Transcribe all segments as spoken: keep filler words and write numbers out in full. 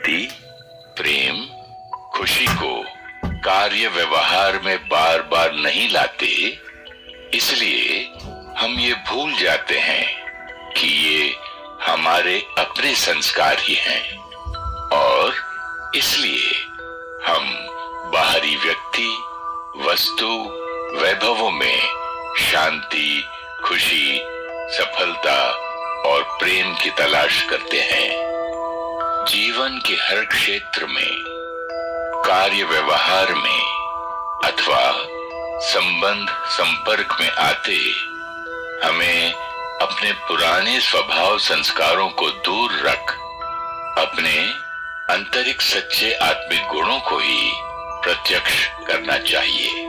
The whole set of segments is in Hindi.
शांति, प्रेम, खुशी को कार्य व्यवहार में बार बार नहीं लाते, इसलिए हम ये भूल जाते हैं कि ये हमारे अपने संस्कार ही हैं और इसलिए हम बाहरी व्यक्ति, वस्तु, वैभवों में शांति, खुशी, सफलता और प्रेम की तलाश करते हैं। जीवन के हर क्षेत्र में, कार्य व्यवहार में अथवा संबंध संपर्क में आते हमें अपने पुराने स्वभाव संस्कारों को दूर रख अपने आंतरिक सच्चे आत्मिक गुणों को ही प्रत्यक्ष करना चाहिए।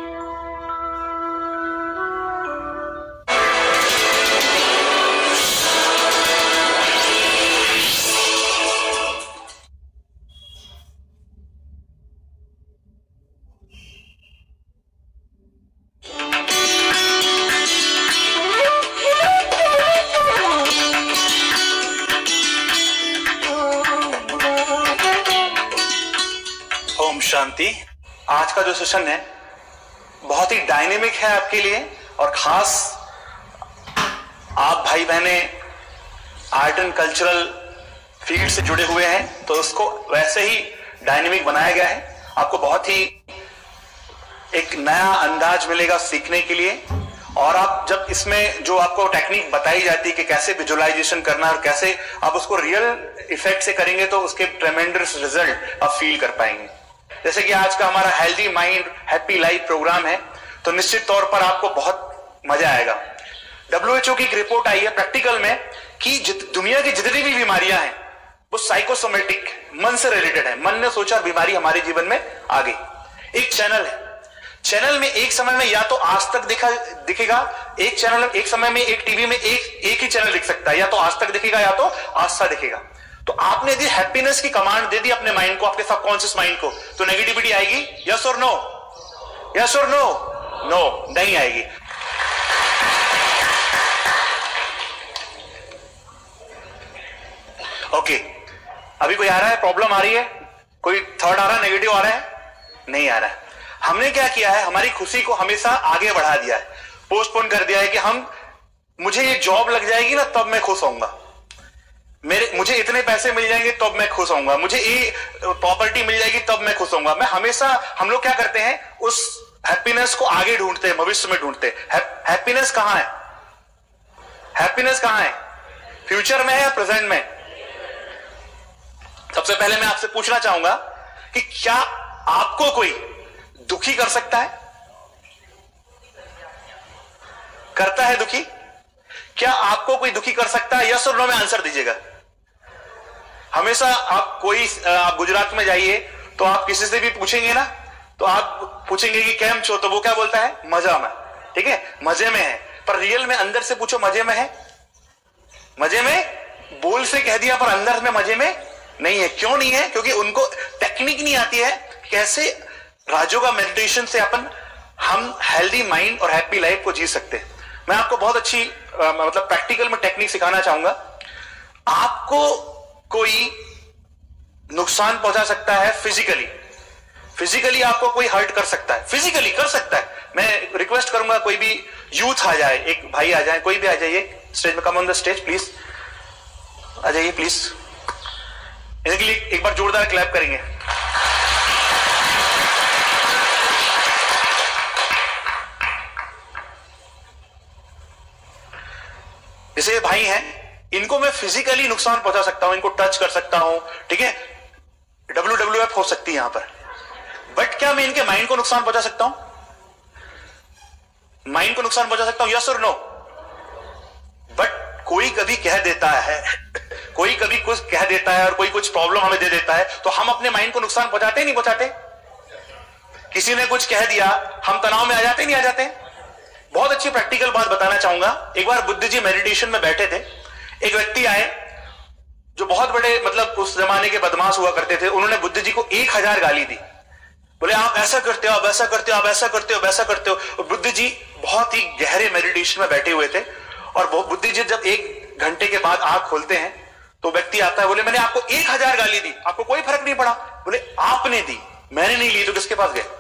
शांति। आज का जो सेशन है बहुत ही डायनेमिक है आपके लिए और खास आप भाई बहने आर्ट एंड कल्चरल फील्ड से जुड़े हुए हैं तो उसको वैसे ही डायनेमिक बनाया गया है। आपको बहुत ही एक नया अंदाज मिलेगा सीखने के लिए और आप जब इसमें जो आपको टेक्निक बताई जाती है कि कैसे विजुअलाइजेशन करना और कैसे आप उसको रियल इफेक्ट से करेंगे तो उसके ट्रेमेंडस रिजल्ट आप फील कर पाएंगे। जैसे कि आज का हमारा healthy mind happy life programme है तो निश्चित तौर पर आपको बहुत मजा आएगा। डब्ल्यू एच ओ की एक रिपोर्ट आई है प्रैक्टिकल में कि दुनिया की जितनी भी बीमारियां हैं वो साइकोसोमेटिक, मन से रिलेटेड है। मन ने सोचा बीमारी हमारे जीवन में आ गई। एक चैनल है, चैनल में एक समय में या तो आज तक दिखा दिखेगा, एक चैनल एक समय में एक टीवी में एक एक ही चैनल दिख सकता है, या तो आज तक दिखेगा या तो आस्था दिखेगा। तो आपने यदि हैप्पीनेस की कमांड दे दी अपने माइंड को, आपके सबकॉन्शियस माइंड को, तो नेगेटिविटी आएगी? यस और नो? यस और नो? नो, नहीं आएगी। ओके, अभी कोई आ रहा है, प्रॉब्लम आ रही है, कोई थर्ड आ रहा है, नेगेटिव आ रहा है? नहीं आ रहा है। हमने क्या किया है, हमारी खुशी को हमेशा आगे बढ़ा दिया है, पोस्टपोन कर दिया है कि हम मुझे ये जॉब लग जाएगी ना तब मैं खुश होऊंगा, मेरे मुझे इतने पैसे मिल जाएंगे तब मैं खुश होऊंगा, मुझे ये प्रॉपर्टी मिल जाएगी तब मैं खुश होऊंगा। मैं हमेशा हम लोग क्या करते हैं, उस हैप्पीनेस को आगे ढूंढते हैं, भविष्य में ढूंढते हैं। हैप्पीनेस कहां है? हैप्पीनेस कहां है? फ्यूचर में है या प्रेजेंट में? सबसे पहले मैं आपसे पूछना चाहूंगा कि क्या आपको कोई दुखी कर सकता है? करता है दुखी? क्या आपको कोई दुखी कर सकता है? यस और नो में आंसर दीजिएगा। हमेशा आप कोई आप गुजरात में जाइए तो आप किसी से भी पूछेंगे ना तो आप पूछेंगे कि केम छो, तो वो क्या बोलता है? मजा में। ठीक है, मजे में है। पर रियल में अंदर से पूछो, मजे में है? मजे में बोल से कह दिया पर अंदर में मजे में नहीं है। क्यों नहीं है? क्योंकि उनको टेक्निक नहीं आती है कैसे राजयोगा मेडिटेशन से अपन हम हेल्दी माइंड और हैप्पी लाइफ को जी सकते हैं। मैं आपको बहुत अच्छी आ, मतलब प्रैक्टिकल में टेक्निक सिखाना चाहूंगा। आपको कोई नुकसान पहुंचा सकता है फिजिकली, फिजिकली आपको कोई हर्ट कर सकता है, फिजिकली कर सकता है। मैं रिक्वेस्ट करूंगा कोई भी यूथ आ जाए, एक भाई आ जाए, कोई भी आ जाइए स्टेज में, come on the stage please, आ जाइए प्लीज। इनके लिए एक बार जोरदार क्लैप करेंगे। जैसे ये भाई हैं, इनको मैं फिजिकली नुकसान पहुंचा सकता हूं, इनको टच कर सकता हूं, ठीक है, डब्ल्यू डब्ल्यू एफ हो सकती है यहां पर। बट क्या मैं इनके माइंड को नुकसान पहुंचा सकता हूं? माइंड को नुकसान पहुंचा सकता हूं? यस और नो? बट कोई कभी कह देता है कोई कभी कुछ कह देता है और कोई कुछ प्रॉब्लम हमें दे देता है तो हम अपने माइंड को नुकसान पहुंचाते नहीं पहुंचाते? किसी ने कुछ कह दिया, हम तनाव में आ जाते नहीं आ जाते? बहुत अच्छी प्रैक्टिकल बात बताना चाहूंगा। एक बार बुद्ध जी मेडिटेशन में बैठे थे, एक व्यक्ति आए जो बहुत बड़े मतलब उस जमाने के बदमाश हुआ करते थे। उन्होंने बुद्ध जी को एक हजार गाली दी, बोले आप ऐसा करते हो, आप ऐसा करते हो, आप ऐसा करते हो, वैसा करते हो। और बुद्ध जी बहुत ही गहरे मेडिटेशन में बैठे हुए थे और बुद्ध जी जब एक घंटे के बाद आंख खोलते हैं तो व्यक्ति आता है, बोले मैंने आपको एक हजार गाली दी, आपको कोई फर्क नहीं पड़ा। बोले आपने दी, मैंने नहीं ली, तो किसके पास गए?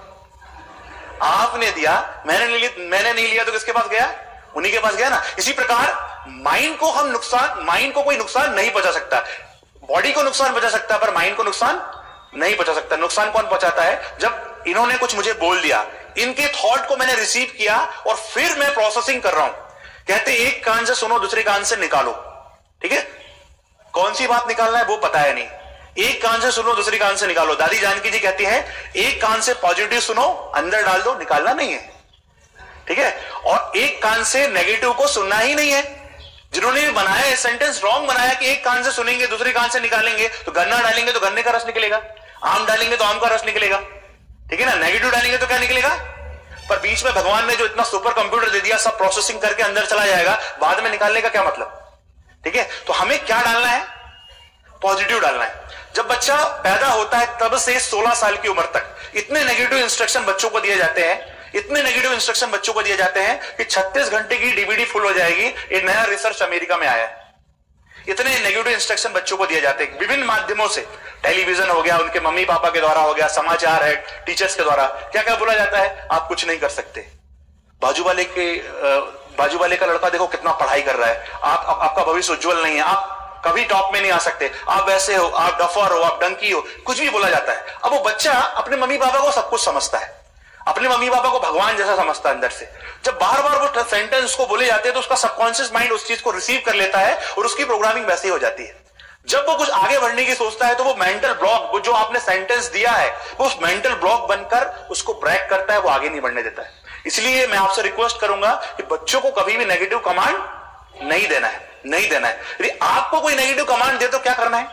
आपने दिया, मैंने नहीं लिया, मैंने नहीं लिया तो किसके पास गया? उन्हीं के पास गया ना। इसी प्रकार माइंड को हम नुकसान, माइंड को कोई नुकसान नहीं पहुंचा सकता। बॉडी को नुकसान पहुंचा सकता है पर माइंड को नुकसान नहीं पहुंचा सकता। नुकसान कौन पहुंचाता है? जब इन्होंने कुछ मुझे बोल दिया, इनके थॉट को मैंने रिसीव किया और फिर मैं प्रोसेसिंग कर रहा हूं। कहते एक कान से सुनो, दूसरे कान से निकालो। ठीक है, कौन सी बात निकालना है वो पता है नहीं, एक कान से सुनो, दूसरी कान से निकालो। दादी जानकी जी कहती है एक कान से पॉजिटिव सुनो, अंदर डाल दो, निकालना नहीं है। ठीक है, और एक कान से नेगेटिव को सुनना ही नहीं है। जिन्होंने बनाया सेंटेंस रॉन्ग बनाया कि एक कान से सुनेंगे, दूसरे कान से निकालेंगे, तो गन्ना डालेंगे तो गन्ने का रस निकलेगा, आम डालेंगे तो आम का रस निकलेगा। ठीक है ना, नेगेटिव डालेंगे तो क्या निकलेगा? पर बीच में भगवान ने जो इतना सुपर कंप्यूटर दे दिया, सब प्रोसेसिंग करके अंदर चला जाएगा, बाद में निकालने का क्या मतलब? ठीक है, तो हमें क्या डालना है? पॉजिटिव डालना है। जब बच्चा पैदा होता है तब से सोलह साल की उम्र तक इतने नेगेटिव इंस्ट्रक्शन बच्चों को दिए जाते हैं, इतने नेगेटिव इंस्ट्रक्शन बच्चों को दिए जाते हैं कि छत्तीस घंटे की डीवीडी फुल हो जाएगी। एक नया रिसर्च अमेरिका में आया है, इतने नेगेटिव इंस्ट्रक्शन बच्चों को दिए जाते हैं विभिन्न माध्यमों से। टेलीविजन हो गया, उनके मम्मी पापा के द्वारा हो गया, समाचार है, टीचर्स के द्वारा। क्या क्या बोला जाता है? आप कुछ नहीं कर सकते, बाजू वाले के बाजू वाले का लड़का देखो कितना पढ़ाई कर रहा है, आप, आप आपका भविष्य उज्जवल नहीं है, आप कभी टॉप में नहीं आ सकते, आप वैसे हो, आप डफर हो, आप डंकी हो, कुछ भी बोला जाता है। अब वो बच्चा अपने मम्मी पापा को सब कुछ समझता है, अपने मम्मी पापा को भगवान जैसा समझता है अंदर से। जब बार बार वो सेंटेंस उसको बोले जाते हैं तो उसका सबकॉन्शियस माइंड उस चीज को रिसीव कर लेता है और उसकी प्रोग्रामिंग वैसे ही हो जाती है। जब वो कुछ आगे बढ़ने की सोचता है तो वो मेंटल ब्लॉक, वो जो आपने सेंटेंस दिया है वो उस मेंटल ब्लॉक बनकर उसको ब्रेक करता है, वो आगे नहीं बढ़ने देता है। इसलिए मैं आपसे रिक्वेस्ट करूंगा कि बच्चों को कभी भी नेगेटिव कमांड नहीं देना है, नहीं देना है। यदि आपको कोई नेगेटिव कमांड दे तो क्या करना है?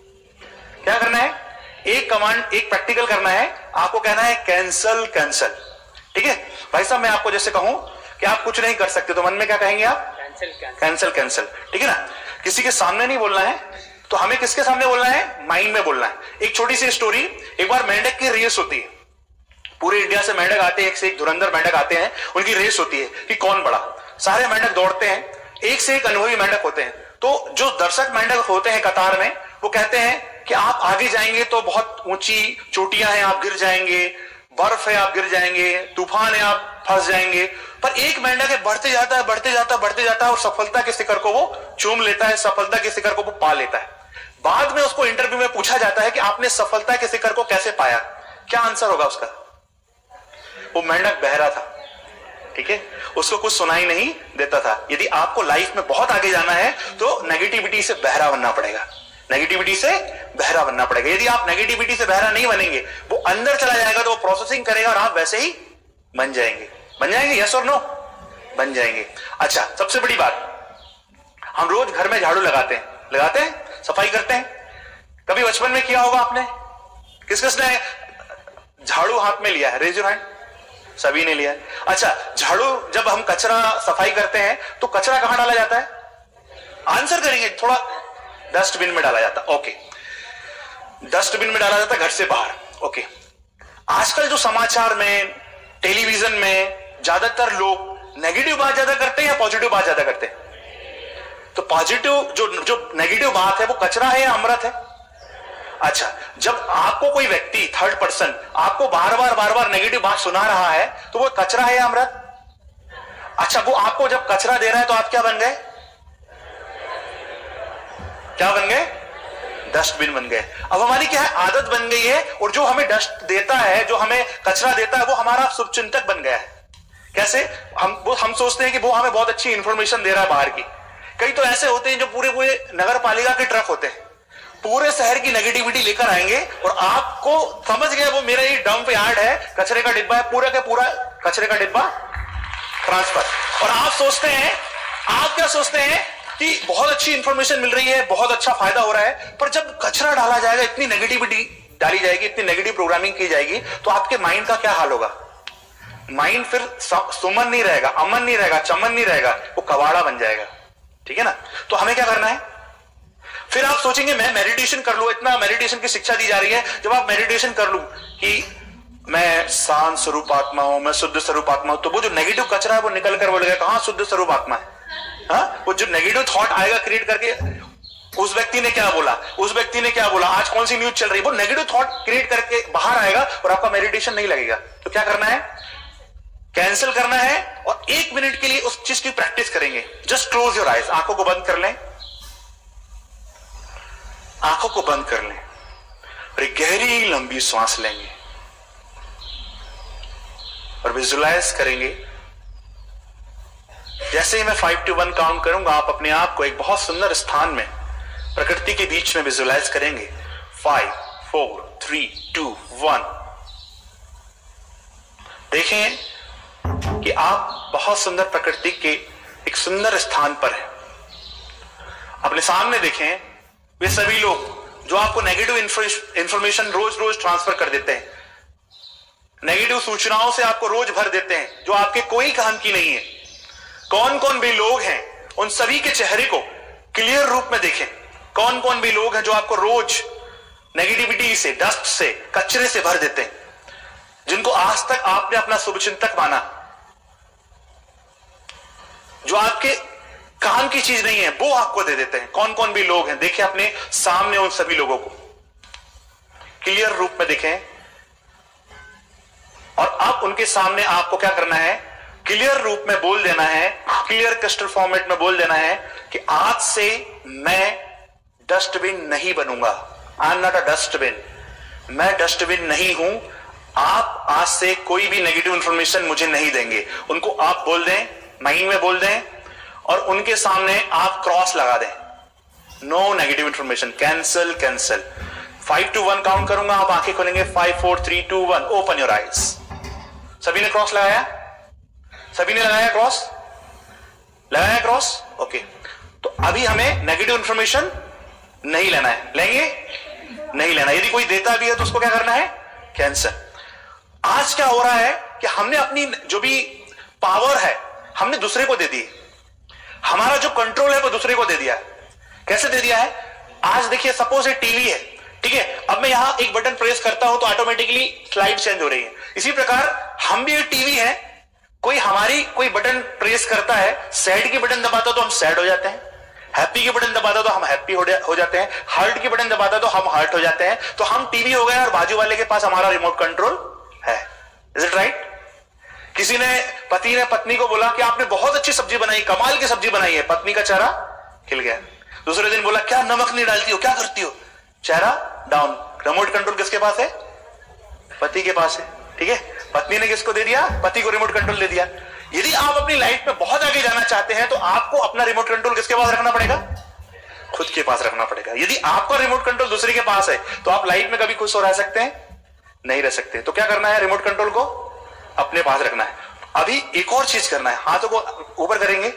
क्या करना है? एक कमांड, एक प्रैक्टिकल करना है, आपको कहना है कैंसल कैंसल। ठीक है भाई साहब, मैं आपको जैसे कहूं कि आप कुछ नहीं कर सकते तो मन में क्या कहेंगे आप? Cancel cancel cancel. ठीक है ना, किसी के सामने नहीं बोलना है, तो हमें किसके सामने बोलना है? माइंड में बोलना है। एक छोटी सी स्टोरी, एक बार मेंढक की रेस होती है, पूरे इंडिया से मेंढक आते हैं, एक से एक धुरंधर मेंढक आते हैं, उनकी रेस होती है कि कौन बड़ा। सारे मेंढक दौड़ते हैं, एक से एक अनुभवी मेंढक होते हैं। तो जो दर्शक मेंढक होते हैं कतार में, वो कहते हैं कि आप आगे जाएंगे तो बहुत ऊंची चोटियां हैं, आप गिर जाएंगे, बर्फ है आप गिर जाएंगे, तूफान है आप फंस जाएंगे। पर एक मेंढक है, बढ़ते जाता है बढ़ते जाता है बढ़ते जाता है और सफलता के शिखर को वो चूम लेता है, सफलता के शिखर को वो पा लेता है। बाद में उसको इंटरव्यू में पूछा जाता है कि आपने सफलता के शिखर को कैसे पाया? क्या आंसर होगा उसका? वो मेंढक बहरा था। ठीक है, उसको कुछ सुनाई नहीं देता था। यदि आपको लाइफ में बहुत आगे जाना है तो नेगेटिविटी से बहरा बनना पड़ेगा, नेगेटिविटी से बहरा बनना पड़ेगा। यदि आप नेगेटिविटी से बहरा नहीं बनेंगे, वो अंदर चला जाएगा तो वो प्रोसेसिंग करेगा और आप वैसे ही बन जाएंगे। बन जाएंगे? यस और नो? बन जाएंगे। अच्छा, सबसे बड़ी बात, हम रोज घर में झाड़ू लगाते हैं, लगाते हैं, सफाई करते हैं। कभी बचपन में किया होगा आपने? किस किसने झाड़ू हाथ में लिया है? Raise your hand. सभी ने लिया है। अच्छा, झाड़ू जब हम कचरा सफाई करते हैं तो कचरा कहां डाला जाता है? आंसर करेंगे थोड़ा। डस्टबिन में डाला जाता। ओके, डस्टबिन में डाला जाता, घर से बाहर। ओके, आजकल जो समाचार में, टेलीविजन में ज्यादातर लोग नेगेटिव बात ज्यादा करते हैं या पॉजिटिव बात ज्यादा करते हैं? तो पॉजिटिव जो जो नेगेटिव बात है वो कचरा है या अमृत है? अच्छा, जब आपको कोई व्यक्ति थर्ड पर्सन आपको बार बार बार बार नेगेटिव बात सुना रहा है तो वो कचरा है या अमृत? अच्छा, वो आपको जब कचरा दे रहा है तो आप क्या बन गए? क्या बन गए? डस्टबिन बन गए। अब हमारी क्या है? आदत बन गई है, और जो हमें डस्ट देता है, जो हमें कचरा देता है, वो हमारा शुभचिंतक बन गया है। कैसे? हम वो हम सोचते हैं कि वो हमें बहुत अच्छी इंफॉर्मेशन दे रहा है बाहर की। कई तो ऐसे होते हैं जो पूरे पूरे नगर पालिका के ट्रक होते हैं, पूरे शहर की नेगेटिविटी लेकर आएंगे और आपको समझ गए वो मेरा ये डंप यार्ड है, कचरे का डिब्बा है, पूरा का पूरा कचरे का डिब्बा ट्रांसफर। और आप सोचते हैं, आप क्या सोचते हैं कि बहुत अच्छी इंफॉर्मेशन मिल रही है, बहुत अच्छा फायदा हो रहा है। पर जब कचरा डाला जाएगा, इतनी नेगेटिविटी डाली जाएगी, इतनी नेगेटिव प्रोग्रामिंग की जाएगी, तो आपके माइंड का क्या हाल होगा? माइंड फिर सुमन नहीं रहेगा, अमन नहीं रहेगा, चमन नहीं रहेगा, वो कवाड़ा बन जाएगा। ठीक है ना? तो हमें क्या करना है? फिर आप सोचेंगे मैं मेडिटेशन कर लूं, इतना मेडिटेशन की शिक्षा दी जा रही है। जब आप मेडिटेशन कर लूं कि मैं शांत स्वरूप आत्मा हूं, मैं शुद्ध स्वरूप आत्मा हूं, तो वो जो नेगेटिव कचरा है वो निकल कर बोलेगा कहां शुद्ध स्वरूप आत्मा है? हाँ, वो जो नेगेटिव थॉट आएगा क्रिएट करके, उस व्यक्ति ने क्या बोला, उस व्यक्ति ने क्या बोला, आज कौन सी न्यूज चल रही है, वो नेगेटिव थॉट क्रिएट करके बाहर आएगा और आपका मेडिटेशन नहीं लगेगा। तो क्या करना है, कैंसिल करना है और एक मिनट के लिए उस चीज की प्रैक्टिस करेंगे। जस्ट क्लोज योर आइज, आंखों को बंद कर लें, आंखों को बंद कर लें और एक गहरी लंबी सांस लेंगे और विजुलाइज करेंगे। जैसे ही मैं फाइव टू वन काउंट करूंगा, आप अपने आप को एक बहुत सुंदर स्थान में प्रकृति के बीच में विजुलाइज करेंगे। Five, four, three, two, one. देखें कि आप बहुत सुंदर प्रकृति के एक सुंदर स्थान पर हैं। अपने सामने देखें वे सभी लोग जो आपको नेगेटिव इंफॉर्मेशन रोज रोज ट्रांसफर कर देते हैं, नेगेटिव सूचनाओं से आपको रोज भर देते हैं, जो आपके कोई काम की नहीं है। कौन कौन भी लोग हैं, उन सभी के चेहरे को क्लियर रूप में देखें। कौन कौन भी लोग हैं जो आपको रोज नेगेटिविटी से, डस्ट से, कचरे से भर देते हैं, जिनको आज तक आपने अपना शुभचिंतक माना, जो आपके काम की चीज नहीं है वो आपको दे देते हैं। कौन कौन भी लोग हैं, देखें अपने सामने उन सभी लोगों को क्लियर रूप में देखें और अब उनके सामने आपको क्या करना है, क्लियर रूप में बोल देना है, क्लियर क्रिस्टल फॉर्मेट में बोल देना है कि आज से मैं डस्टबिन नहीं बनूंगा। I am not a dustbin, मैं डस्टबिन नहीं हूं। आप आज से कोई भी नेगेटिव इंफॉर्मेशन मुझे नहीं देंगे। उनको आप बोल दें, माइंड में बोल दें और उनके सामने आप क्रॉस लगा दें। No negative information, cancel cancel. Five two one count करूंगा, आप आंखें खोलेंगे। Five, four, three, two, one. Open your eyes. सभी ने क्रॉस लगाया, सभी ने लगाया क्रॉस, लगाया क्रॉस। ओके, तो अभी हमें नेगेटिव इंफॉर्मेशन नहीं लेना है। लेंगे? नहीं लेना। यदि कोई देता भी है तो उसको क्या करना है, कैंसल। आज क्या हो रहा है कि हमने अपनी जो भी पावर है हमने दूसरे को दे दी। हमारा जो कंट्रोल है वो दूसरे को दे दिया है। कैसे दे दिया है? आज देखिए, सपोज ये टीवी है, ठीक है, अब मैं यहां एक बटन प्रेस करता हूं तो ऑटोमेटिकली स्लाइड चेंज हो रही है। इसी प्रकार हम भी एक टीवी है, कोई हमारी कोई बटन प्रेस करता है, सैड की बटन दबाता तो हम सैड हो जाते हैं, हैप्पी की बटन दबाता तो हम हैप्पी हो जाते हैं, हार्ट की बटन दबाता तो हम हार्ट हो जाते हैं। तो हम टीवी हो गए और बाजू वाले के पास हमारा रिमोट कंट्रोल है। Is it right? किसी ने, पति ने पत्नी को बोला कि आपने बहुत अच्छी सब्जी बनाई, कमाल की सब्जी बनाई है। पत्नी का चेहरा खिल गया। दूसरे दिन बोला, क्या नमक नहीं डालती हो, क्या करती हो, चेहरा डाउन। रिमोट कंट्रोल किसके पास है? पति के पास है। ठीक है, पत्नी ने किसको दे दिया? पति को रिमोट कंट्रोल दे दिया। यदि आप अपनी लाइफ में बहुत आगे जाना चाहते हैं तो आपको अपना रिमोट कंट्रोल किसके पास रखना पड़ेगा? खुद के पास रखना पड़ेगा। यदि आपका रिमोट कंट्रोल दूसरे के पास है तो आप लाइफ में कभी खुश हो रह सकते हैं? नहीं रह सकते। तो क्या करना है? रिमोट कंट्रोल को अपने पास रखना है। अभी एक और चीज करना है, हाथों को ऊपर करेंगे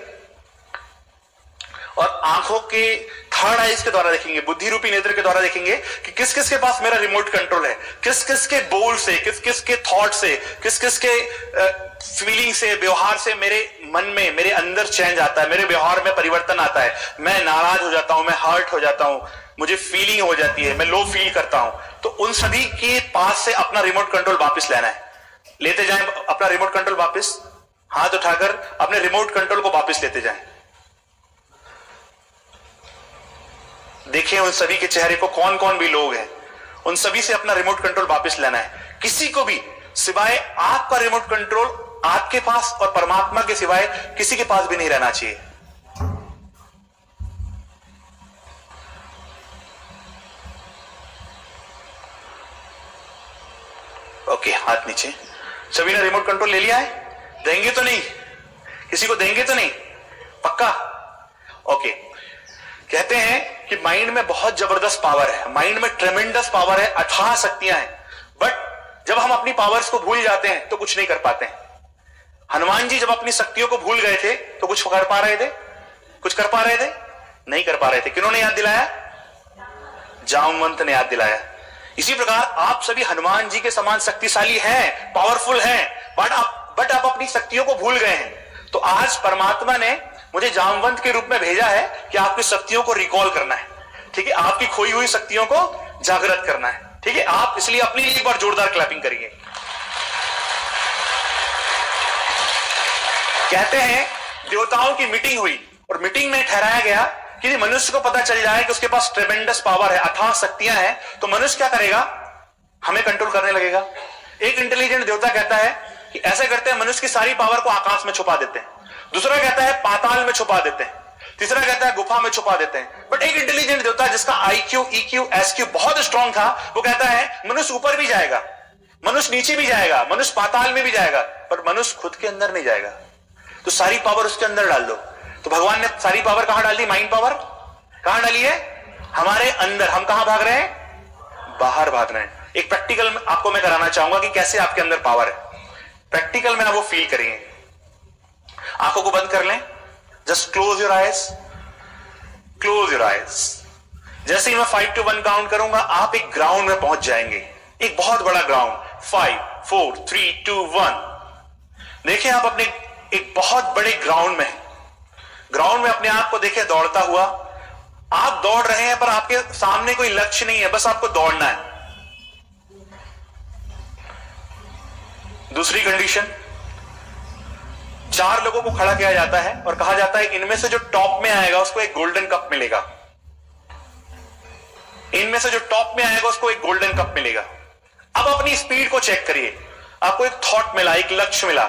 और आंखों के थर्ड आइज के द्वारा देखेंगे, बुद्धि रूपी नेत्र के द्वारा देखेंगे कि किस किस के पास मेरा रिमोट कंट्रोल है, किस किस के बोल से, किस किस के थॉट से, किस किस के फीलिंग से, व्यवहार से मेरे मन में, मेरे अंदर चेंज आता है, मेरे व्यवहार में परिवर्तन आता है। मैं नाराज हो जाता हूं, मैं हर्ट हो जाता हूं, मुझे फीलिंग हो जाती है, मैं लो फील करता हूं। तो उन सभी के पास से अपना रिमोट कंट्रोल वापस लेना है। लेते जाएं अपना रिमोट कंट्रोल वापस, हाथ उठाकर अपने रिमोट कंट्रोल को वापस लेते जाएं। देखिए उन सभी के चेहरे को, कौन कौन भी लोग हैं, उन सभी से अपना रिमोट कंट्रोल वापस लेना है। किसी को भी सिवाय आपका रिमोट कंट्रोल आपके पास और परमात्मा के सिवाय किसी के पास भी नहीं रहना चाहिए। ओके, हाथ नीचे। सभी ने रिमोट कंट्रोल ले लिया है? देंगे तो नहीं? किसी को देंगे तो नहीं? पक्का? ओके। कहते हैं कि माइंड में बहुत जबरदस्त पावर है, माइंड में ट्रेमेंडस पावर है, अथाह शक्तियां हैं। बट जब हम अपनी पावर्स को भूल जाते हैं तो कुछ नहीं कर पाते हैं। हनुमान जी जब अपनी शक्तियों को भूल गए थे तो कुछ कर पा रहे थे? कुछ कर पा रहे थे? नहीं कर पा रहे थे। किन्होंने याद दिलाया? जामवंत ने याद दिलाया। इसी प्रकार आप सभी हनुमान जी के समान शक्तिशाली हैं, पावरफुल हैं, बट आप बट आप अपनी शक्तियों को भूल गए हैं। तो आज परमात्मा ने मुझे जामवंत के रूप में भेजा है कि आपकी शक्तियों को रिकॉल करना है। ठीक है, आपकी खोई हुई शक्तियों को जागृत करना है। ठीक है, आप इसलिए अपने लिए एक बार जोरदार क्लैपिंग करिए। कहते हैं देवताओं की मीटिंग हुई और मीटिंग में ठहराया गया कि यदि मनुष्य को पता चल जाए कि उसके पास ट्रेमेंडस पावर है, अथाह शक्तियां हैं, तो मनुष्य क्या करेगा? हमें कंट्रोल करने लगेगा। एक इंटेलिजेंट देवता कहता है कि ऐसे करते हैं मनुष्य की सारी पावर को आकाश में छुपा देते हैं, दूसरा कहता है पाताल में छुपा देते हैं, तीसरा कहता है गुफा में छुपा देते हैं। बट एक इंटेलिजेंट देवता जिसका आईक्यू, ईक्यू, एसक्यू बहुत स्ट्रांग था, वो कहता है मनुष्य ऊपर भी जाएगा, मनुष्य नीचे भी जाएगा, मनुष्य पाताल में भी जाएगा, पर मनुष्य खुद के अंदर नहीं जाएगा। तो सारी पावर उसके अंदर डाल दो। तो भगवान ने सारी पावर कहां डाल दी? माइंड पावर कहां डाली है? हमारे अंदर। हम कहां भाग रहे हैं? बाहर भाग रहे हैं। एक प्रैक्टिकल आपको मैं कराना चाहूंगा कि कैसे आपके अंदर पावर है। प्रैक्टिकल में आप वो फील करेंगे। आंखों को बंद कर लें, just close your eyes, close your eyes. जैसे ही मैं फाइव टू वन काउंट करूंगा, आप एक ग्राउंड में पहुंच जाएंगे, एक बहुत बड़ा ground. Five, four, three, two, one. देखिए आप अपने एक बहुत बड़े ग्राउंड में, ग्राउंड में अपने आप को देखें दौड़ता हुआ। आप दौड़ रहे हैं पर आपके सामने कोई लक्ष्य नहीं है, बस आपको दौड़ना है। दूसरी कंडीशन, चार लोगों को खड़ा किया जाता है और कहा जाता है इनमें से जो टॉप में आएगा उसको एक गोल्डन कप मिलेगा, इनमें से जो टॉप में आएगा उसको एक गोल्डन कप मिलेगा। अब अपनी स्पीड को चेक करिए, आपको एक थॉट मिला, एक लक्ष्य मिला।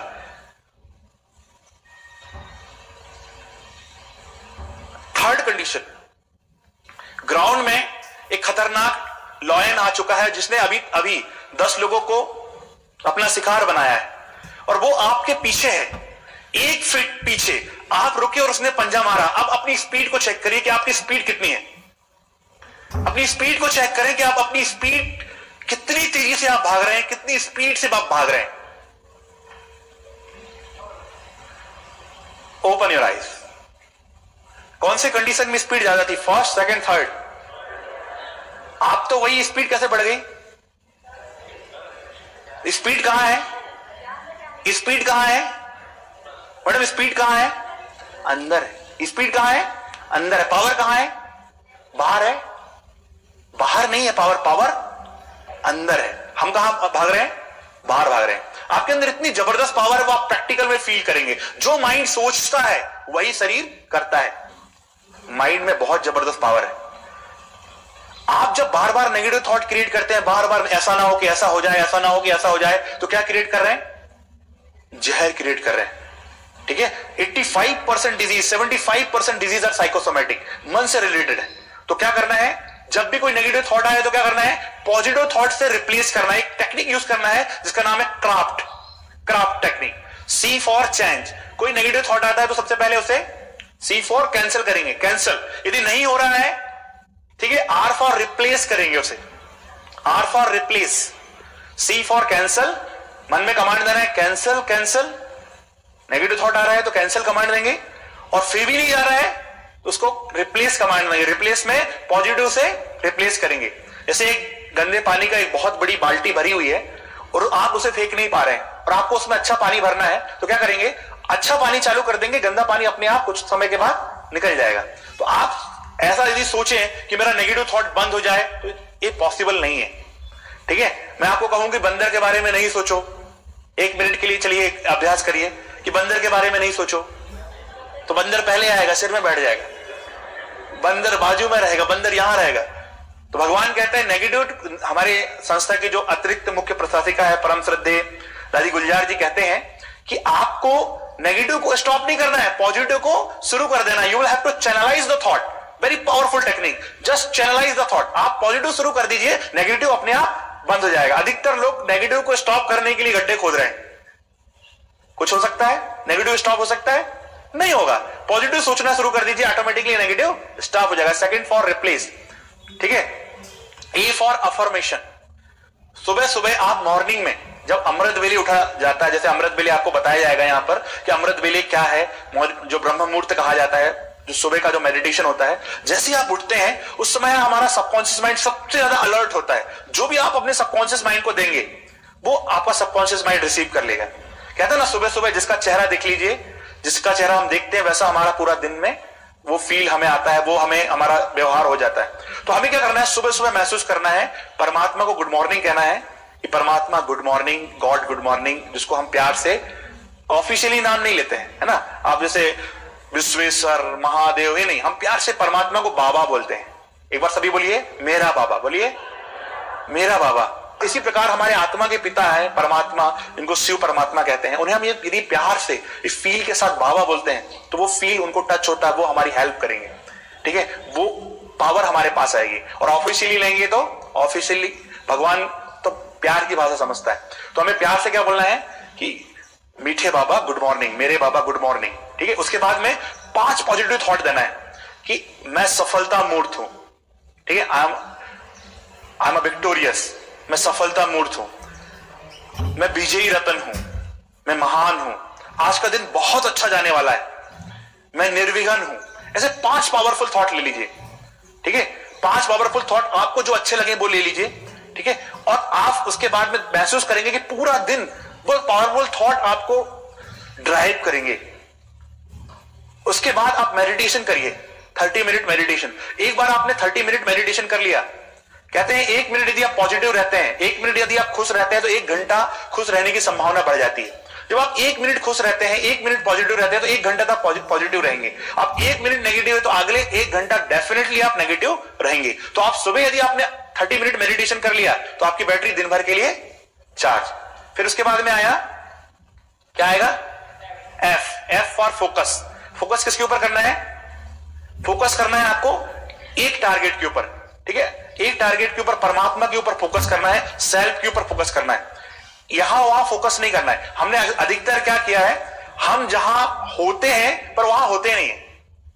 थर्ड कंडीशन, ग्राउंड में एक खतरनाक लॉयन आ चुका है जिसने अभी अभी दस लोगों को अपना शिकार बनाया है और वो आपके पीछे है, एक फीट पीछे। आप रुके और उसने पंजा मारा। अब अपनी स्पीड को चेक करिए कि आपकी स्पीड कितनी है। अपनी स्पीड को चेक करें कि आप अपनी स्पीड कितनी तेजी से आप भाग रहे हैं, कितनी स्पीड से आप भाग रहे हैं। Open your eyes. कौन से कंडीशन में स्पीड ज्यादा थी? First, second, third? आप तो वही स्पीड कैसे बढ़ गई? स्पीड कहां है? स्पीड कहां है मैडम? स्पीड कहां है? अंदर है। स्पीड कहां है? अंदर है। पावर कहां है? बाहर है। बाहर नहीं है पावर, पावर अंदर है। हम कहां भाग रहे हैं? बाहर भाग रहे हैं। आपके अंदर इतनी जबरदस्त पावर है, वो आप प्रैक्टिकल में फील करेंगे। जो माइंड सोचता है वही शरीर करता है। माइंड में बहुत जबरदस्त पावर है। आप जब बार बार नेगेटिव थॉट क्रिएट करते हैं, बार बार ऐसा ना हो कि ऐसा हो जाए, ऐसा ना हो कि ऐसा हो जाए, तो क्या क्रिएट कर रहे हैं? जहर क्रिएट कर रहे हैं। ठीक है? पचासी परसेंट डिजीज, पचहत्तर परसेंट डिजीज आर साइकोसोमैटिक, मन से रिलेटेड है। तो क्या करना है? जब भी कोई नेगेटिव थॉट आए तो क्या करना है? पॉजिटिव थॉट से रिप्लेस करना है। एक टेक्निक यूज करना है जिसका नाम है craft, craft technique. C for change. कोई नेगेटिव थॉट आता है तो सबसे पहले उसे सी फॉर कैंसिल करेंगे, कैंसिल। यदि नहीं हो रहा है, ठीक है, आर फॉर रिप्लेस करेंगे उसे, R for replace. C for cancel, मन में कमांड देना है कैंसिल, कैंसिल। नेगेटिव थॉट आ रहा है तो कैंसिल कमांड देंगे, और फिर भी नहीं जा रहा है तो उसको रिप्लेस कमांड देंगे। रिप्लेस में पॉजिटिव से रिप्लेस करेंगे। जैसे एक गंदे पानी का एक बहुत बड़ी बाल्टी भरी हुई है और आप उसे फेंक नहीं पा रहे हैं और आपको उसमें अच्छा पानी भरना है, तो क्या करेंगे? अच्छा पानी चालू कर देंगे, गंदा पानी अपने आप कुछ समय के बाद निकल जाएगा। तो आप ऐसा यदि सोचें कि मेरा नेगेटिव थॉट बंद हो जाए, तो ये पॉसिबल नहीं है। ठीक है? मैं आपको कहूं कि बंदर के बारे में नहीं सोचो। एक मिनट के लिए चलिए अभ्यास करिए कि बंदर के बारे में नहीं सोचो, तो बंदर पहले आएगा, सिर में बैठ जाएगा, बंदर बाजू में रहेगा, बंदर यहां रहेगा। तो भगवान कहते हैं नेगेटिव, हमारे संस्था की जो अतिरिक्त मुख्य प्रशासिका है परम श्रद्धेय दादी गुलजार जी कहते हैं कि आपको नेगेटिव को स्टॉप नहीं करना है, पॉजिटिव को शुरू कर देना। You will have to channelise the thought. Very powerful technique, just channelise the thought. आप पॉजिटिव शुरू कर दीजिए, नेगेटिव अपने आप बंद हो जाएगा। अधिकतर लोग नेगेटिव को स्टॉप करने के लिए गड्ढे खोद रहे हैं। कुछ हो सकता है? नेगेटिव स्टॉप हो सकता है? नहीं होगा। पॉजिटिव सोचना शुरू कर दीजिए, ऑटोमेटिकली नेगेटिव स्टॉप हो जाएगा। Second for replace. ठीक है? A for affirmation. सुबह सुबह आप मॉर्निंग में जब अमृत वेले उठा जाता है, जैसे अमृत वेले आपको बताया जाएगा यहां पर कि अमृत वेले क्या है, जो ब्रह्म मुहूर्त कहा जाता है, जो सुबह का जो मेडिटेशन होता है, जैसे ही आप उठते हैं उस समय हमारा सबकॉन्शियस माइंड सबसे ज्यादा अलर्ट होता है। जो भी आप अपने सबकॉन्शियस माइंड को देंगे वो आपका सबकॉन्शियस माइंड रिसीव कर लेगा। कहते हैं ना, सुबह सुबह जिसका चेहरा देख लीजिए, जिसका चेहरा हम देखते हैं वैसा हमारा पूरा दिन में वो फील हमें आता है, वो हमें हमारा व्यवहार हो जाता है। तो हमें क्या करना है? सुबह सुबह महसूस करना है, परमात्मा को गुड मॉर्निंग कहना है कि परमात्मा good morning, God good morning, जिसको हम प्यार से ऑफिशियली नाम नहीं लेते हैं, है ना। आप जैसे विश्वेश्वर, महादेव, ये नहीं, हम प्यार से परमात्मा को बाबा बोलते हैं। एक बार सभी बोलिए मेरा बाबा, बोलिए मेरा बाबा। इसी प्रकार हमारे आत्मा के पिता है परमात्मा, इनको शिव परमात्मा कहते हैं, उन्हें हम ये यदि प्यार से इस फील के साथ बाबा बोलते हैं तो वो फील उनको टच होता है, वो हमारी हेल्प करेंगे, ठीक है, वो पावर हमारे पास आएगी। और ऑफिशियली लेंगे तो ऑफिशियली भगवान तो प्यार की भाषा समझता है, तो हमें प्यार से क्या बोलना है कि मीठे बाबा गुड मॉर्निंग, मेरे बाबा गुड मॉर्निंग, ठीक है। उसके बाद में पांच पॉजिटिव थॉट देना है कि मैं सफलता मूर्त हूं, ठीक है, I am I am a victorious, मैं सफलता मूर्त हूं, मैं विजयी रतन हूं, मैं महान हूं, आज का दिन बहुत अच्छा जाने वाला है, मैं निर्विघ्न हूं। ऐसे पांच पावरफुल थॉट ले लीजिए, ठीक है, पांच पावरफुल थॉट आपको जो अच्छे लगे वो ले लीजिए, ठीक है। और आप उसके बाद में महसूस करेंगे कि पूरा दिन वो पावरफुल थॉट आपको ड्राइव करेंगे। उसके बाद आप मेडिटेशन करिए, थर्टी मिनट मेडिटेशन। एक बार आपने थर्टी मिनट मेडिटेशन कर लिया, कहते हैं एक मिनट यदि आप पॉजिटिव रहते हैं, एक मिनट यदि आप खुश रहते हैं तो एक घंटा खुश रहने की संभावना बढ़ जाती है। जब आप एक मिनट खुश रहते हैं, एक मिनट पॉजिटिव रहते हैं तो एक घंटा तक पॉजिटिव रहेंगे। आप एक मिनट नेगेटिव है तो अगले एक घंटा डेफिनेटली आप नेगेटिव रहेंगे। तो आप सुबह यदि आपने थर्टी मिनट मेडिटेशन कर लिया तो आपकी बैटरी दिन भर के लिए चार्ज। फिर उसके बाद में आया क्या आएगा, F, F for focus. Focus किसके ऊपर करना है, फोकस करना है आपको एक टारगेट के ऊपर, ठीक है, एक टारगेट के ऊपर, परमात्मा के ऊपर फोकस करना है, सेल्फ के ऊपर फोकस करना है। यहां वहां फोकस नहीं करना है। हमने अधिकतर क्या किया है, हम जहां होते हैं पर वहां होते नहीं है,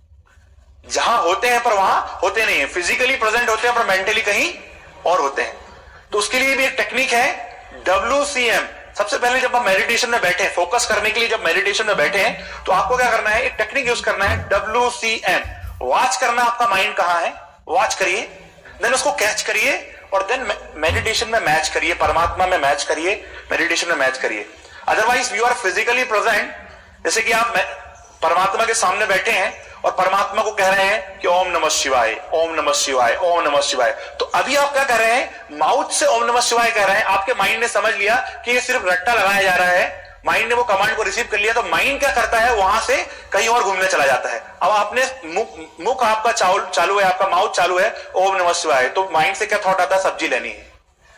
जहां होते हैं पर वहां होते नहीं है, फिजिकली प्रेजेंट होते हैं पर मेंटली कहीं और होते हैं। तो उसके लिए भी एक टेक्निक है डब्ल्यू सी एम। सबसे पहले जब हम मेडिटेशन में बैठे, फोकस करने के लिए जब मेडिटेशन में बैठे हैं तो आपको क्या करना है, एक टेक्निक यूज करना है डब्ल्यू सी एम। वॉच करना आपका माइंड कहां है, वॉच करिए, देन उसको कैच करिए और देन मेडिटेशन में मैच करिए, परमात्मा में मैच करिए, मेडिटेशन में मैच करिए। Otherwise you are physically present, जैसे कि आप परमात्मा के सामने बैठे हैं और परमात्मा को कह रहे हैं कि ओम नमः शिवाय, ओम नमः शिवाय, ओम नमः शिवाय। तो अभी आप क्या कर रहे हैं, माउथ से ओम नमः शिवाय कह रहे हैं, आपके माइंड ने समझ लिया कि ये सिर्फ रट्टा लगाया जा रहा है, माइंड ने वो कमांड को रिसीव कर लिया, तो माइंड क्या करता है, वहां से कहीं और घूमने चला जाता है। अब आपने मुख मुख आपका चालू चालू है, आपका माउथ चालू है, ओम नमः शिवाय, तो माइंड से क्या थॉट आता है, सब्जी लेनी है,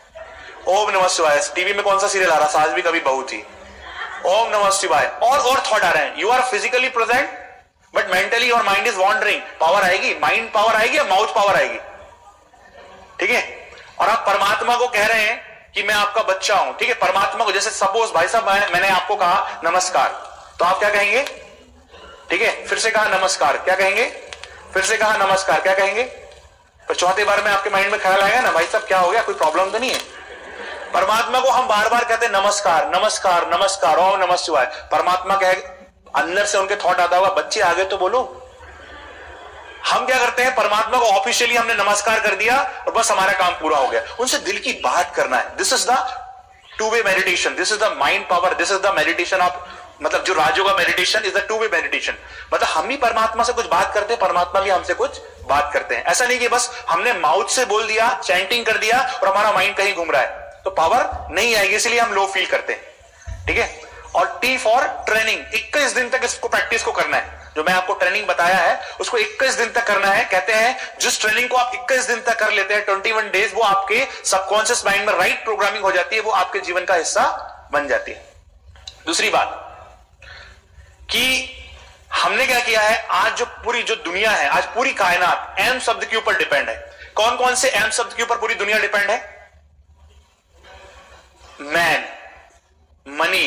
ओम नमः शिवाय। टीवी में कौन सा सीरियल आ रहा, सास भी कभी बहू थी, ओम नमः शिवाय, और और थॉट आ रहे हैं। You are physically present but mentally और माइंड इज वॉन्डरिंग। पावर आएगी, माइंड पावर आएगी या माउथ पावर आएगी, ठीक है। और आप परमात्मा को कह रहे हैं कि मैं आपका बच्चा हूं, ठीक है, परमात्मा को, जैसे सपोज भाई साहब मैंने आपको कहा नमस्कार, तो आप क्या कहेंगे, ठीक है, फिर से कहा नमस्कार, क्या कहेंगे, फिर से कहा नमस्कार, क्या कहेंगे, फिर चौथे बार में आपके माइंड में ख्याल आएगा ना, भाई साहब क्या हो गया, कोई प्रॉब्लम तो नहीं है। परमात्मा को हम बार बार कहते हैं नमस्कार नमस्कार नमस्कार, ओम नमः शिवाय। परमात्मा कहे, अंदर से उनके थॉट आता होगा, बच्चे आगे तो बोलो। हम क्या करते हैं, परमात्मा को ऑफिशियली हमने नमस्कार कर दिया और बस हमारा काम पूरा हो गया। उनसे दिल की बात करना है। This is the two way meditation, this is the mind power, this is the meditation of, मतलब जो Rajyoga meditation is the two way meditation. मतलब हम ही परमात्मा से कुछ बात करते हैं, परमात्मा भी हमसे कुछ बात करते हैं। ऐसा नहीं कि बस हमने माउथ से बोल दिया, चैंटिंग कर दिया और हमारा माइंड कहीं घूम रहा है, तो पावर नहीं आएगी, इसलिए हम लो फील करते हैं, ठीक है। और टी फॉर ट्रेनिंग, इक्कीस दिन तक इसको प्रैक्टिस को करना है। जो मैं आपको ट्रेनिंग बताया है उसको इक्कीस दिन तक करना है। कहते हैं जिस ट्रेनिंग को आप इक्कीस दिन तक कर लेते हैं, इक्कीस डेज, वो आपके सबकॉन्शियस माइंड में राइट प्रोग्रामिंग हो जाती है, वो आपके जीवन का हिस्सा बन जाती है। दूसरी बात कि हमने क्या किया है, आज जो पूरी जो दुनिया है, आज पूरी कायनात एम शब्द के ऊपर डिपेंड है। कौन कौन से एम शब्द के ऊपर पूरी दुनिया डिपेंड है, मैन, मनी,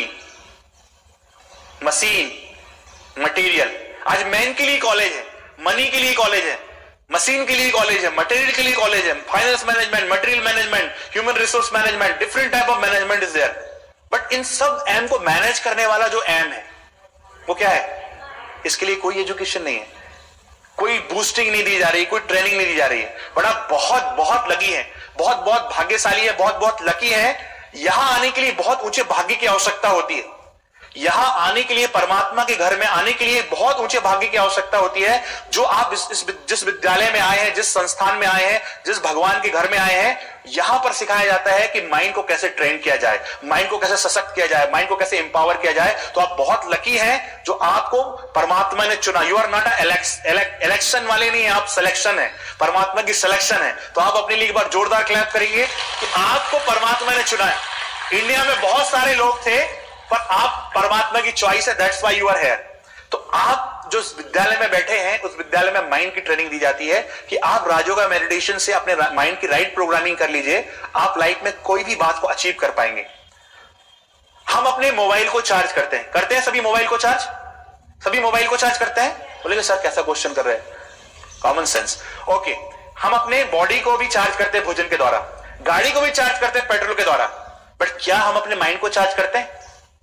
मशीन, मटेरियल। आज मैन के लिए कॉलेज है, मनी के लिए कॉलेज है, मशीन के लिए कॉलेज है, मटेरियल के लिए कॉलेज है, finance management, material management, human resource management, different type of management is there. But in सब एम को मैनेज करने वाला जो एम है वो क्या है, इसके लिए कोई एजुकेशन नहीं है, कोई बूस्टिंग नहीं दी जा रही, कोई ट्रेनिंग नहीं दी जा रही है। बट आप बहुत बहुत लकी है, बहुत बहुत भाग्यशाली है, बहुत बहुत लकी है। यहां आने के लिए बहुत ऊंचे भाग्य की आवश्यकता होती है। यहां आने के लिए, परमात्मा के घर में आने के लिए बहुत ऊंचे भाग्य की आवश्यकता होती है। जो आप इस, इस जिस विद्यालय में आए हैं, जिस संस्थान में आए हैं, जिस भगवान के घर में आए हैं, यहां पर सिखाया जाता है कि माइंड को कैसे ट्रेन किया जाए, माइंड को कैसे सशक्त किया जाए, माइंड को कैसे एम्पावर किया जाए। तो आप बहुत लकी हैं जो आपको परमात्मा ने चुना। You are not a election वाले नहीं है, आप सिलेक्शन है, परमात्मा की सिलेक्शन है। तो आप अपने लिए एक बार जोरदार क्लैप करेंगे कि आपको परमात्मा ने चुना है। इंडिया में बहुत सारे लोग थे पर आप परमात्मा की चॉइस है, that's why you are here. तो आप जो विद्यालय में बैठे हैं उस विद्यालय में माइंड की ट्रेनिंग दी जाती है कि आप राजयोगा मेडिटेशन से अपने माइंड की राइट प्रोग्रामिंग कर लीजिए, आप लाइफ में कोई भी बात को अचीव कर पाएंगे। हम अपने मोबाइल को चार्ज करते हैं, करते हैं सभी मोबाइल को चार्ज, सभी मोबाइल को चार्ज करते हैं। बोलेंगे सर कैसा क्वेश्चन कर रहे हैं, कॉमन सेंस। ओके, हम अपने बॉडी को भी चार्ज करते हैं भोजन के द्वारा, गाड़ी को भी चार्ज करते हैं पेट्रोल के द्वारा, बट क्या हम अपने माइंड को चार्ज करते हैं?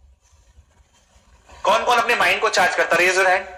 कौन कौन अपने माइंड को चार्ज करता है, रेज योर हैंड।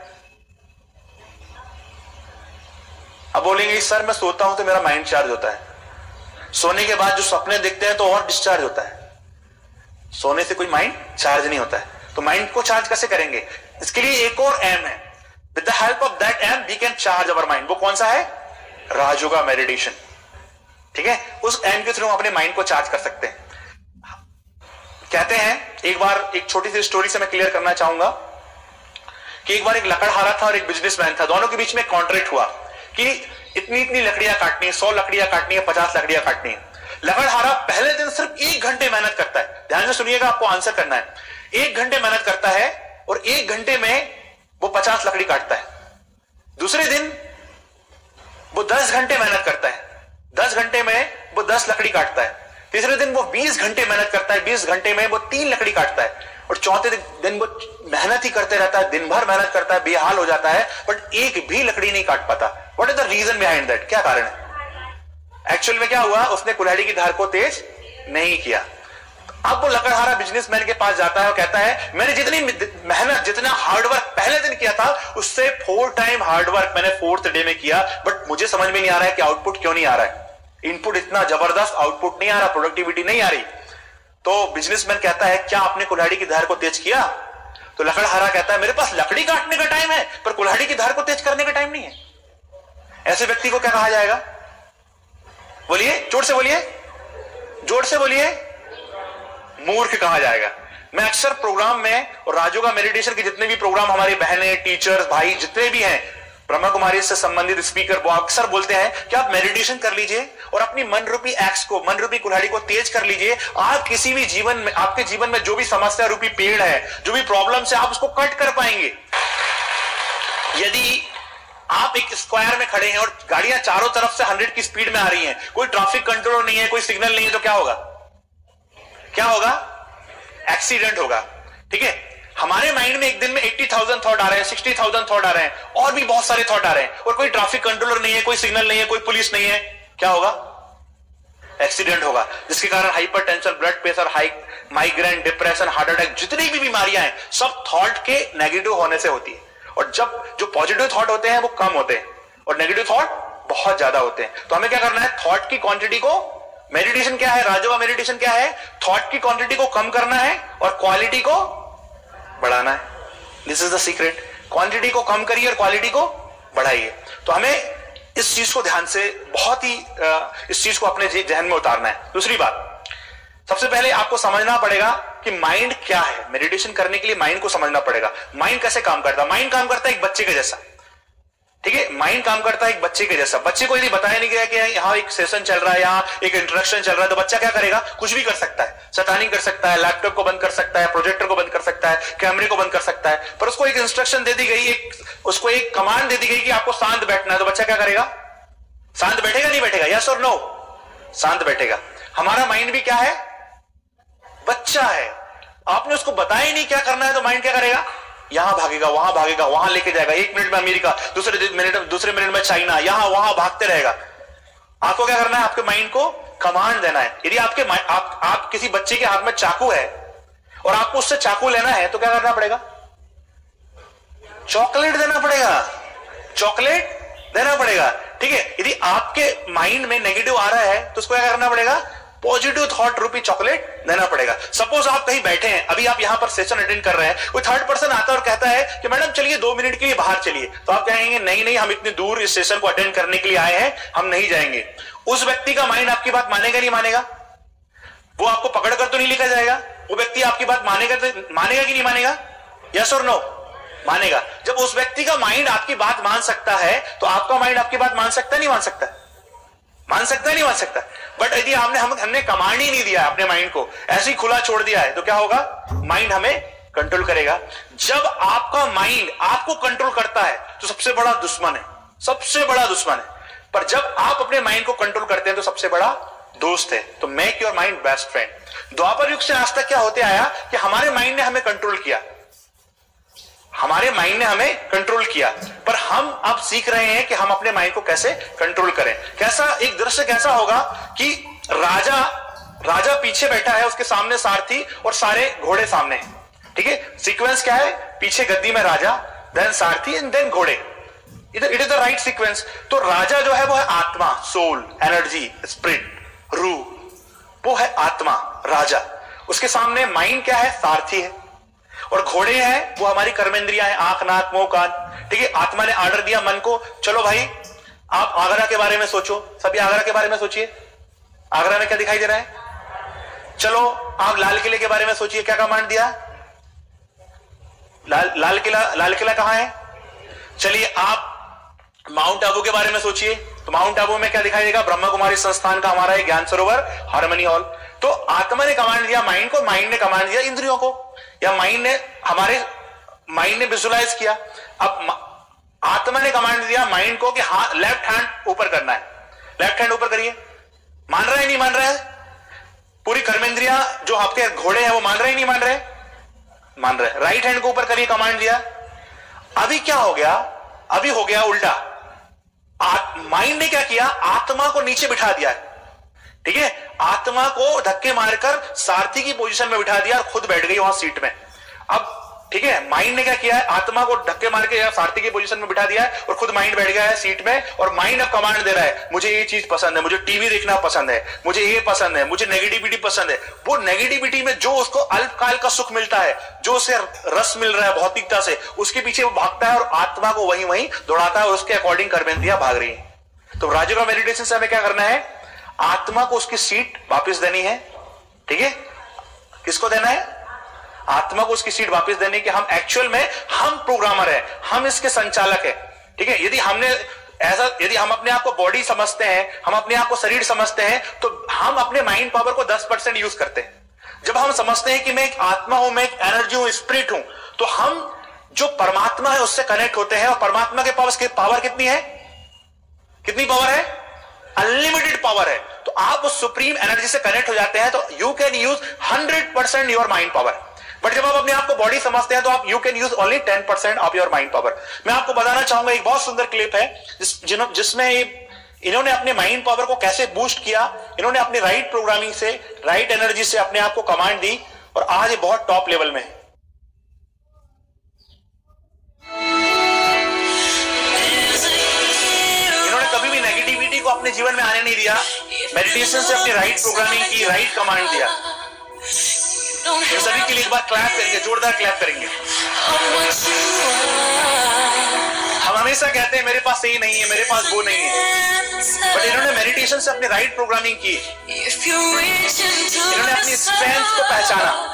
अब बोलेंगे सर मैं सोता हूं तो मेरा माइंड चार्ज होता है, सोने के बाद जो सपने दिखते हैं तो और डिस्चार्ज होता है, सोने से कोई माइंड चार्ज नहीं होता है। तो माइंड को चार्ज कैसे करेंगे? इसके लिए एक और एम है, with the help of that aim we can charge our mind. वो कौन सा है? राजयोगा मेडिटेशन। ठीक है, उस एम के थ्रू हम अपने माइंड को चार्ज कर सकते हैं। कहते हैं, एक बार एक छोटी सी स्टोरी से मैं क्लियर करना चाहूंगा कि एक बार एक लकड़हारा था और एक बिजनेसमैन था, दोनों के बीच में कॉन्ट्रैक्ट हुआ कि इतनी इतनी लकड़ियां काटनी है, सौ लकड़ियां काटनी है, पचास लकड़ियां काटनी है। लकड़हारा पहले दिन सिर्फ एक घंटे मेहनत करता है, ध्यान से सुनिएगा, आपको आंसर करना है। एक घंटे मेहनत करता है और एक घंटे में वो पचास लकड़ी काटता है। दूसरे दिन वो दस घंटे मेहनत करता है, दस घंटे में वो दस लकड़ी काटता है। तीसरे दिन वो बीस घंटे मेहनत करता है, बीस घंटे में वो तीन लकड़ी काटता है। और चौथे दिन वो मेहनत ही करते रहता है, दिन भर मेहनत करता है, बेहाल हो जाता है, बट एक भी लकड़ी नहीं काट पाता। What is the reason behind that? क्या कारण है? एक्चुअल में क्या हुआ, उसने कुल्हाड़ी की धार को तेज नहीं किया। अब वो लकड़हारा बिजनेसमैन के पास जाता है और कहता है मैंने जितनी मेहनत, जितना हार्डवर्क पहले दिन किया था उससे फोर टाइम हार्डवर्क मैंने फोर्थ डे में किया, बट मुझे समझ में नहीं आ रहा है कि आउटपुट क्यों नहीं आ रहा है। इनपुट इतना जबरदस्त, आउटपुट नहीं आ रहा, प्रोडक्टिविटी नहीं आ रही। तो बिजनेसमैन कहता है क्या आपने कुल्हाड़ी की धार को तेज किया? तो लकड़हारा कहता है मेरे पास लकड़ी काटने का टाइम है पर कुल्हाड़ी की धार को तेज करने का टाइम नहीं है। ऐसे व्यक्ति को क्या कहा जाएगा? बोलिए, जोर से बोलिए, जोर से बोलिए, मूर्ख कहा जाएगा। मैं अक्सर प्रोग्राम में और राजयोगा मेडिटेशन के जितने भी प्रोग्राम हमारी बहनें, टीचर्स, भाई जितने भी हैं, ब्रह्मकुमारी से संबंधित स्पीकर, वो अक्सर बोलते हैं कि आप मेडिटेशन कर लीजिए और अपनी मन रूपी एक्स को, मन रूपी कुल्हाड़ी को तेज कर लीजिए। आप किसी भी जीवन में, आपके जीवन में जो भी समस्या रूपी पेड़ है, जो भी प्रॉब्लम है, आप उसको कट कर पाएंगे। यदि आप एक स्क्वायर में खड़े हैं और गाड़ियां चारों तरफ से हंड्रेड की स्पीड में आ रही हैं, कोई ट्रैफिक कंट्रोल नहीं है, कोई सिग्नल नहीं है, तो क्या होगा? क्या होगा? एक्सीडेंट होगा। ठीक है, हमारे माइंड में एक दिन में अस्सी हज़ार थॉट आ रहे हैं, साठ हज़ार थॉट आ रहे हैं, और भी बहुत सारे थॉट आ रहे हैं, और कोई ट्रैफिक कंट्रोलर नहीं है, कोई सिग्नल नहीं है, कोई पुलिस नहीं है, क्या होगा? एक्सीडेंट होगा, जिसके कारण hypertension, blood pressure, high migraine, depression, heart attack, जितनी भी बीमारियां हैं सब थॉट के नेगेटिव होने से होती है। और जब जो पॉजिटिव थॉट होते हैं वो कम होते हैं और नेगेटिव थॉट बहुत ज्यादा होते हैं। तो हमें क्या करना है? थॉट की क्वांटिटी को, मेडिटेशन क्या है, राजयोगा मेडिटेशन क्या है? थॉट की क्वांटिटी को कम करना है और क्वालिटी को बढ़ाना है। This is the secret. Quantity को कम करिए और क्वालिटी को बढ़ाइए। तो हमें इस चीज को ध्यान से, बहुत ही इस चीज को अपने जहन में उतारना है। दूसरी बात, सबसे पहले आपको समझना पड़ेगा कि माइंड क्या है। मेडिटेशन करने के लिए माइंड को समझना पड़ेगा। माइंड कैसे काम करता है? माइंड काम करता है एक बच्चे के जैसा। ठीक है, माइंड काम करता है एक बच्चे के जैसा। बच्चे को यदि बताया नहीं गया कि यहाँ एक सेशन चल रहा है, यहाँ एक इंट्रोडक्शन चल रहा है, तो बच्चा क्या करेगा? कुछ भी कर सकता है, शैतानी कर सकता है, लैपटॉप को बंद कर सकता है, प्रोजेक्टर को बंद कर सकता है, कैमरे को बंद कर सकता है। पर उसको एक इंस्ट्रक्शन दे दी गई, एक उसको एक कमांड दे दी गई कि आपको शांत बैठना है, तो बच्चा क्या करेगा? शांत बैठेगा, नहीं बैठेगा? यस और नो? शांत बैठेगा। हमारा माइंड भी क्या है? बच्चा है। आपने उसको बताया ही नहीं क्या करना है, तो माइंड क्या करेगा? यहां भागेगा, वहां भागेगा, वहां लेके जाएगा, एक मिनट में अमेरिका, दूसरे मिनट दूसरे मिनट में चाइना, यहां वहां भागते रहेगा। आपको क्या करना है? आपके माइंड को कमांड देना है। यदि आपके आप, आप किसी बच्चे के हाथ में चाकू है और आपको उससे चाकू लेना है, तो क्या करना पड़ेगा? चॉकलेट देना पड़ेगा, चॉकलेट देना पड़ेगा। ठीक है, यदि आपके माइंड में नेगेटिव आ रहा है तो उसको क्या करना पड़ेगा? पॉजिटिव थॉट रूपी चॉकलेट देना पड़ेगा। सपोज आप कहीं बैठे हैं, अभी आप यहां पर सेशन अटेंड कर रहे हैं, कोई थर्ड पर्सन आता है और कहता है कि मैडम चलिए दो मिनट के लिए बाहर चलिए, तो आप कहेंगे नहीं नहीं, हम इतनी दूर इस सेशन को अटेंड करने के लिए आए हैं, हम नहीं जाएंगे। उस व्यक्ति का माइंड आपकी बात मानेगा नहीं मानेगा? वो आपको पकड़ कर तो नहीं लेकर जाएगा, वो व्यक्ति आपकी बात मानेगा तो मानेगा कि नहीं मानेगा? यस और नो? मानेगा। जब उस व्यक्ति का माइंड आपकी बात मान सकता है तो आपका माइंड आपकी बात मान सकता है नहीं मान सकता? मान सकता है नहीं मान सकता? बट यदि हमने हम, हमने कमांड ही नहीं दिया अपने माइंड को, ऐसे ही खुला छोड़ दिया है, तो क्या होगा? माइंड हमें कंट्रोल करेगा। जब आपका माइंड आपको कंट्रोल करता है तो सबसे बड़ा दुश्मन है, सबसे बड़ा दुश्मन है। पर जब आप अपने माइंड को कंट्रोल करते हैं तो सबसे बड़ा दोस्त है। तो make your mind best friend. द्वापर युग से आज तक क्या होते आया कि हमारे माइंड ने हमें कंट्रोल किया, हमारे माइंड ने हमें कंट्रोल किया, पर हम अब सीख रहे हैं कि हम अपने माइंड को कैसे कंट्रोल करें। कैसा एक दृश्य कैसा होगा कि राजा राजा पीछे बैठा है, उसके सामने सारथी और सारे घोड़े सामने हैं, ठीक है? सीक्वेंस क्या है? पीछे गद्दी में राजा, देन सारथी एंड देन घोड़े। It is the right sequence. तो राजा जो है वो है आत्मा, सोल, एनर्जी, स्पिरिट, रूह, वो है आत्मा राजा। उसके सामने माइंड क्या है? सारथी है। और घोड़े हैं वो हमारी कर्मेंद्रियां हैं, आंख, नाक, मुंह, कान, ठीक है? आत्मा ने ऑर्डर दिया मन को, चलो भाई आप आगरा के बारे में सोचो। सभी आगरा के बारे में सोचिए। आगरा में क्या दिखाई दे रहा है? चलो आप लाल किले के बारे में सोचिए, क्या कमांड दिया? लाल लाल किला लाल किला कहां है? चलिए आप माउंट आबू के बारे में सोचिए, तो माउंट आबू में क्या दिखाई देगा? ब्रह्मकुमारी संस्थान का हमारा एक ज्ञान सरोवर, हार्मनी हॉल। तो आत्मा ने कमांड दिया माइंड को, माइंड ने कमांड दिया इंद्रियों को, या माइंड ने हमारे माइंड ने विजुलाइज किया। अब आत्मा ने कमांड दिया माइंड को कि हाँ लेफ्ट हैंड ऊपर करना है, लेफ्ट हैंड ऊपर करिए। मान रहा है नहीं मान रहा है? पूरी कर्मेंद्रियां जो आपके घोड़े हैं वो मान रहे हैं नहीं मान रहे? मान रहे। राइट हैंड को ऊपर करिए, कमांड दिया। अभी क्या हो गया? अभी हो गया उल्टा। माइंड ने क्या किया? आत्मा को नीचे बिठा दिया, ठीक है? आत्मा को धक्के मारकर सारथी की पोजीशन में बिठा दिया और खुद बैठ गई वहां सीट में। अब ठीक है, माइंड ने क्या किया है? आत्मा को धक्के मार के सारथी की पोजीशन में बिठा दिया है और खुद माइंड बैठ गया है सीट में। और माइंड अब कमांड दे रहा है, मुझे ये चीज पसंद है, मुझे टीवी देखना पसंद है, मुझे ये पसंद है, मुझे नेगेटिविटी पसंद है। वो नेगेटिविटी में जो उसको अल्पकाल का सुख मिलता है, जो उसे रस मिल रहा है भौतिकता से, उसके पीछे वो भागता है और आत्मा को वहीं वहीं दौड़ाता है और उसके अकॉर्डिंग कर्मेंद्रियां भाग रही है। तो राजयोगा मेडिटेशन से हमें क्या करना है? आत्मा को उसकी सीट वापस देनी है, ठीक है? किसको देना है? आत्मा को उसकी सीट वापस देने की। हम एक्चुअल में हम प्रोग्रामर है, हम इसके संचालक है, ठीक है? यदि हमने ऐसा यदि हम अपने आप को बॉडी समझते हैं, हम अपने आप को शरीर समझते हैं, तो हम अपने माइंड पावर को दस परसेंट यूज करते हैं। जब हम समझते हैं कि मैं एक आत्मा हूं, मैं एक एनर्जी हूं, स्पिरिट हूं, तो हम जो परमात्मा है उससे कनेक्ट होते हैं। और परमात्मा के पास की पावर कितनी है? कितनी पावर है? अनलिमिटेड पावर है। तो आप उस सुप्रीम एनर्जी से कनेक्ट हो जाते हैं, तो you can use hundred percent your mind power. But जब आप अपने आप को बॉडी समझते हैं तो आप you can use only ten percent of your mind power. मैं आपको बताना चाहूंगा, एक बहुत सुंदर क्लिप है जिस जिसमें इन्होंने अपने माइंड पावर को कैसे बूस्ट किया। इन्होंने अपने राइट प्रोग्रामिंग से, राइट एनर्जी से अपने आप को कमांड दी और आज ये बहुत टॉप लेवल में है। इन्होंने कभी भी नेगेटिविटी को अपने जीवन में आने नहीं दिया। मेडिटेशन से अपनी राइट प्रोग्रामिंग की, राइट कमांड दिया। ये सभी के लिए एक बार क्लैप करेंगे, जोरदार क्लैप करेंगे। हम हमेशा कहते हैं मेरे पास ये नहीं है, मेरे पास वो नहीं है, बट इन्होंने मेडिटेशन से अपनी राइट प्रोग्रामिंग की। इन्होंने अपनी स्ट्रेंथ को पहचाना।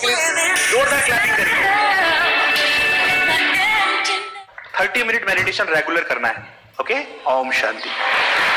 के लिए जोरदार क्लैपिंग करिए। थर्टी मिनट मेडिटेशन रेगुलर करना है। ओके, ओम शांति।